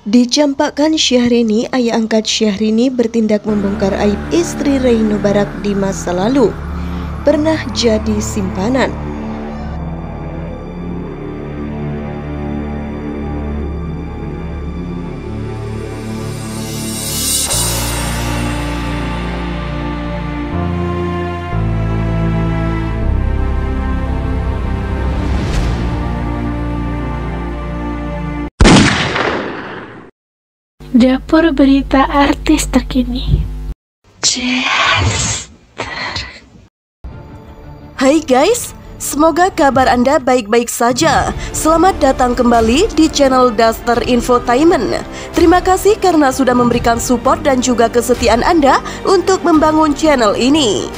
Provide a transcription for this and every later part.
Dicampakkan Syahrini, ayah angkat Syahrini bertindak membongkar aib istri Reino Barak di masa lalu. Pernah jadi simpanan. Dapur berita artis terkini. Hai guys, semoga kabar Anda baik-baik saja. Selamat datang kembali di channel Daster Infotainment. Terima kasih karena sudah memberikan support dan juga kesetiaan Anda untuk membangun channel ini.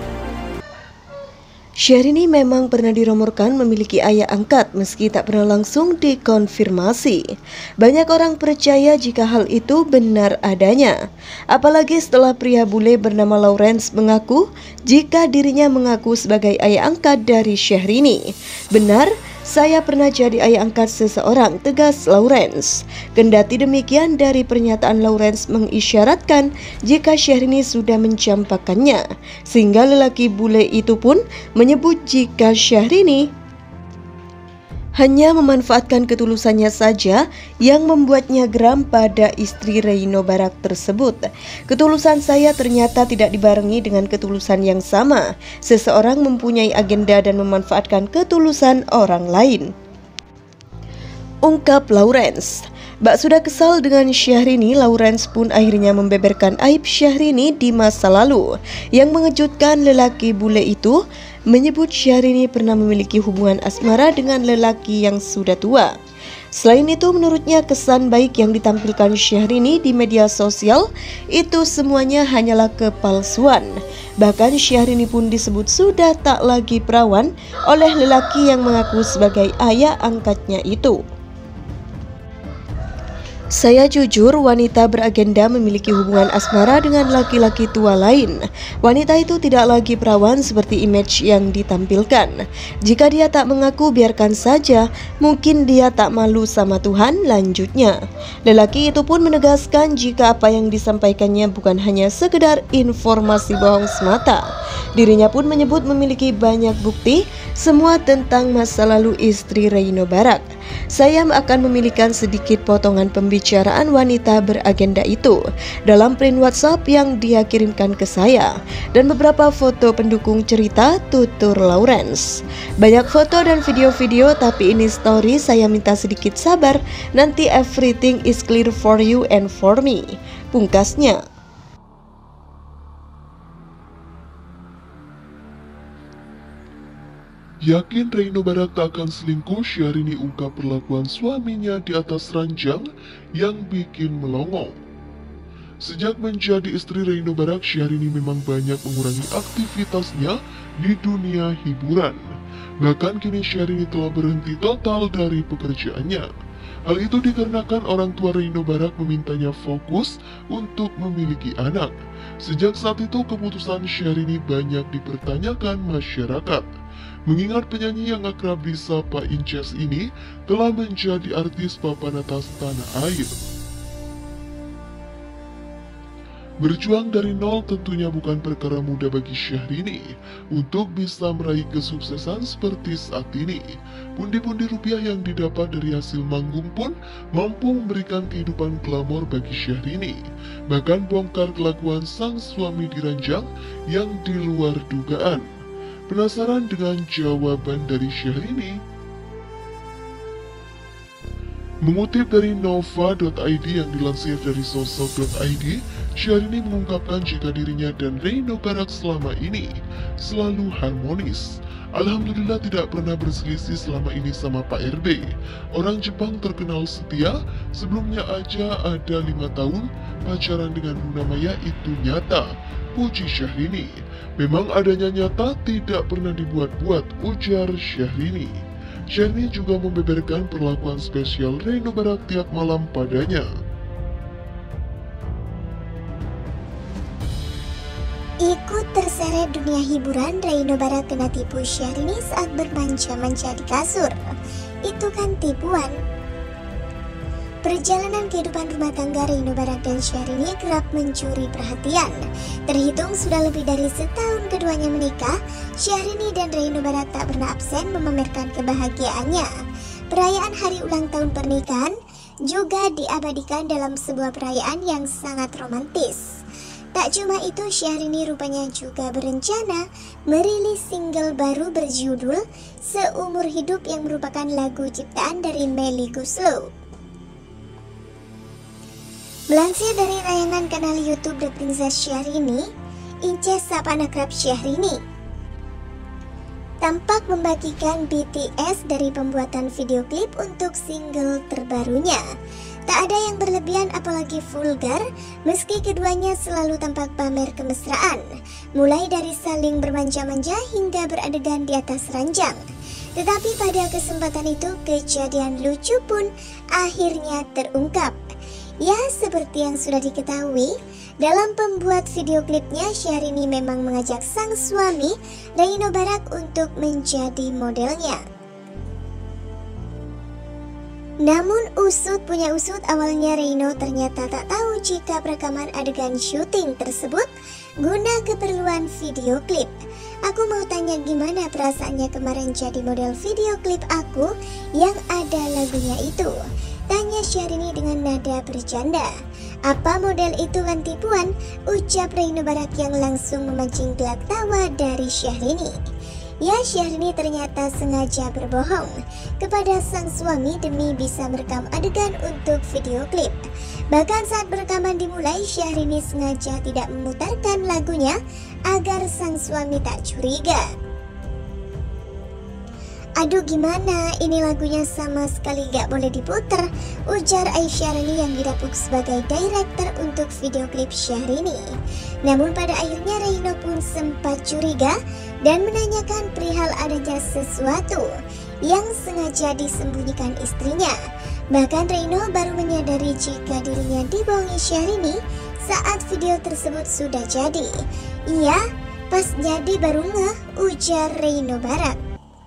Syahrini memang pernah dirumorkan memiliki ayah angkat meski tak pernah langsung dikonfirmasi. Banyak orang percaya jika hal itu benar adanya. Apalagi setelah pria bule bernama Lawrence mengaku jika dirinya mengaku sebagai ayah angkat dari Syahrini. Benar, saya pernah jadi ayah angkat seseorang, tegas Lawrence. Kendati demikian, dari pernyataan Lawrence mengisyaratkan jika Syahrini sudah mencampakkannya, sehingga lelaki bule itu pun menyebut jika Syahrini hanya memanfaatkan ketulusannya saja yang membuatnya geram pada istri Reino Barak tersebut. Ketulusan saya ternyata tidak dibarengi dengan ketulusan yang sama. Seseorang mempunyai agenda dan memanfaatkan ketulusan orang lain, ungkap Lawrence. Bak sudah kesal dengan Syahrini, Lawrence pun akhirnya membeberkan aib Syahrini di masa lalu. Yang mengejutkan, lelaki bule itu menyebut Syahrini pernah memiliki hubungan asmara dengan lelaki yang sudah tua. Selain itu, menurutnya kesan baik yang ditampilkan Syahrini di media sosial itu semuanya hanyalah kepalsuan. Bahkan Syahrini pun disebut sudah tak lagi perawan oleh lelaki yang mengaku sebagai ayah angkatnya itu. Saya jujur, wanita beragenda memiliki hubungan asmara dengan laki-laki tua lain. Wanita itu tidak lagi perawan seperti image yang ditampilkan. Jika dia tak mengaku, biarkan saja. Mungkin dia tak malu sama Tuhan, lanjutnya. Lelaki itu pun menegaskan jika apa yang disampaikannya bukan hanya sekedar informasi bohong semata. Dirinya pun menyebut memiliki banyak bukti, semua tentang masa lalu istri Reino Barak. Saya akan memilihkan sedikit potongan pembicaraan wanita beragenda itu dalam print WhatsApp yang dia kirimkan ke saya, dan beberapa foto pendukung cerita, tutur Lawrence. Banyak foto dan video-video, tapi ini story, saya minta sedikit sabar, nanti everything is clear for you and for me, pungkasnya. Yakin Reino Barak tak akan selingkuh, Syahrini ungkap perlakuan suaminya di atas ranjang yang bikin melongo. Sejak menjadi istri Reino Barak, Syahrini memang banyak mengurangi aktivitasnya di dunia hiburan. Bahkan kini Syahrini telah berhenti total dari pekerjaannya. Hal itu dikarenakan orang tua Reino Barak memintanya fokus untuk memiliki anak. Sejak saat itu keputusan Syahrini banyak dipertanyakan masyarakat. Mengingat penyanyi yang akrab disapa Inces ini telah menjadi artis papan atas tanah air. Berjuang dari nol tentunya bukan perkara mudah bagi Syahrini untuk bisa meraih kesuksesan seperti saat ini. Pundi-pundi rupiah yang didapat dari hasil manggung pun mampu memberikan kehidupan glamor bagi Syahrini. Bahkan bongkar kelakuan sang suami di ranjang yang di luar dugaan. Penasaran dengan jawaban dari Syahrini? Mengutip dari nova.id yang dilansir dari sosok.id, Syahrini mengungkapkan jika dirinya dan Reino Barak selama ini selalu harmonis. Alhamdulillah tidak pernah berselisih selama ini sama Pak RB. Orang Jepang terkenal setia, sebelumnya aja ada 5 tahun pacaran dengan Luna Maya, itu nyata, puji Syahrini. Memang adanya nyata, tidak pernah dibuat-buat, ujar Syahrini. Syahrini juga membeberkan perlakuan spesial Reino Barak tiap malam padanya. Ikut terseret dunia hiburan, Reino Barak kena tipu Syahrini saat bermanja-manja di kasur. Itu kan tipuan. Perjalanan kehidupan rumah tangga Reino Barak dan Syahrini kerap mencuri perhatian. Terhitung sudah lebih dari setahun keduanya menikah, Syahrini dan Reino Barak tak pernah absen memamerkan kebahagiaannya. Perayaan hari ulang tahun pernikahan juga diabadikan dalam sebuah perayaan yang sangat romantis. Tak cuma itu, Syahrini rupanya juga berencana merilis single baru berjudul Seumur Hidup yang merupakan lagu ciptaan dari Melly Goeslaw. Melansir dari tayangan kanal YouTube The Princess Syahrini, Ince sapa akrab Syahrini tampak membagikan BTS dari pembuatan video klip untuk single terbarunya. Tak ada yang berlebihan apalagi vulgar, meski keduanya selalu tampak pamer kemesraan, mulai dari saling bermanja-manja hingga beradegan di atas ranjang. Tetapi pada kesempatan itu kejadian lucu pun akhirnya terungkap. Ya, seperti yang sudah diketahui, dalam pembuat video klipnya Syahrini memang mengajak sang suami Reino Barak untuk menjadi modelnya. Namun usut punya usut, awalnya Reino ternyata tak tahu jika perekaman adegan syuting tersebut guna keperluan video klip. Aku mau tanya gimana perasaannya kemarin jadi model video klip aku yang ada lagunya itu, tanya Syahrini dengan nada bercanda. Apa model itu kan tipuan, ucap Reino Barak yang langsung memancing gelak tawa dari Syahrini. Ya, Syahrini ternyata sengaja berbohong kepada sang suami demi bisa merekam adegan untuk video klip. Bahkan saat perekaman dimulai, Syahrini sengaja tidak memutarkan lagunya agar sang suami tak curiga. Aduh gimana, ini lagunya sama sekali gak boleh diputer, ujar Aisyarani yang didapuk sebagai director untuk video klip Syahrini. Namun pada akhirnya Reino pun sempat curiga dan menanyakan perihal adanya sesuatu yang sengaja disembunyikan istrinya. Bahkan Reino baru menyadari jika dirinya dibohongi Syahrini saat video tersebut sudah jadi. Iya, pas jadi baru ngeh, ujar Reino Barak.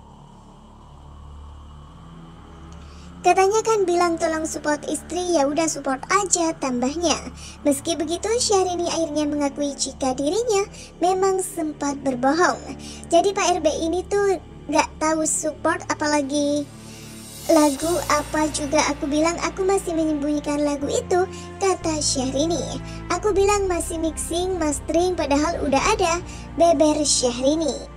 Katanya kan bilang tolong support istri, ya udah support aja, tambahnya. Meski begitu, Syahrini akhirnya mengakui jika dirinya memang sempat berbohong. Jadi Pak RB ini tuh gak tahu support, apalagi lagu apa juga aku bilang aku masih menyembunyikan lagu itu, kata Syahrini. Aku bilang masih mixing, mastering, padahal udah ada, beber Syahrini.